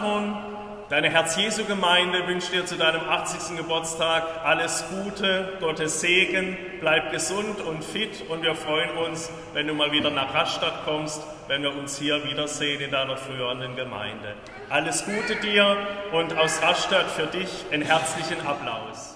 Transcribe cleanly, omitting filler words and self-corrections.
Marathon. Deine Herz-Jesu-Gemeinde wünscht dir zu deinem 80. Geburtstag alles Gute, Gottes Segen, bleib gesund und fit und wir freuen uns, wenn du mal wieder nach Rastatt kommst, wenn wir uns hier wiedersehen in deiner früheren Gemeinde. Alles Gute dir und aus Rastatt für dich einen herzlichen Applaus.